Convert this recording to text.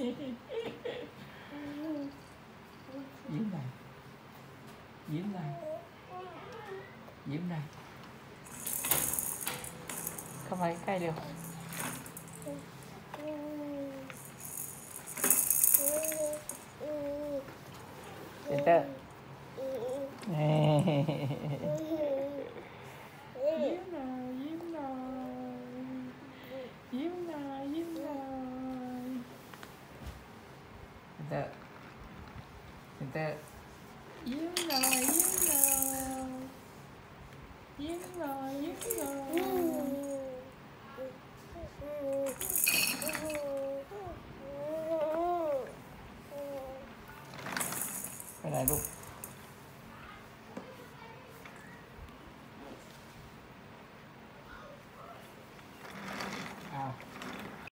ยิ้มหน่อยยิ้มหน่อยยิ้มหน่อยเข้ามาใกล้เร็วเซนเตอร์ยิ้มหน่อยยิ้มหน่อยยิ้มหน่อยยิ้มหน่อยเซนเตอร์เซนเตอร์ยิ้มหน่อยยิ้มหน่อยยิ้มหน่อยยิ้มหน่อยไปไหนลูก